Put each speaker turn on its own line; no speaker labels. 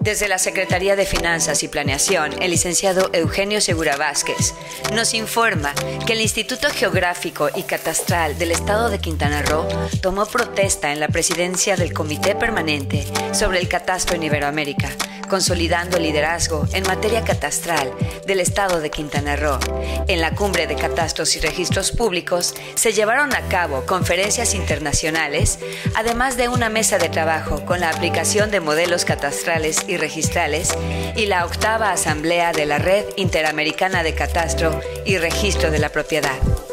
Desde la Secretaría de Finanzas y Planeación, el licenciado Eugenio Segura Vázquez nos informa que el Instituto Geográfico y Catastral del Estado de Quintana Roo tomó protesta en la presidencia del Comité Permanente sobre el Catastro en Iberoamérica, consolidando el liderazgo en materia catastral del Estado de Quintana Roo. En la Cumbre de Catastros y Registros Públicos se llevaron a cabo conferencias internacionales, además de una mesa de trabajo con la aplicación de modelos catastrales y registrales y la 8ª Asamblea de la Red Interamericana de Catastro y Registro de la Propiedad.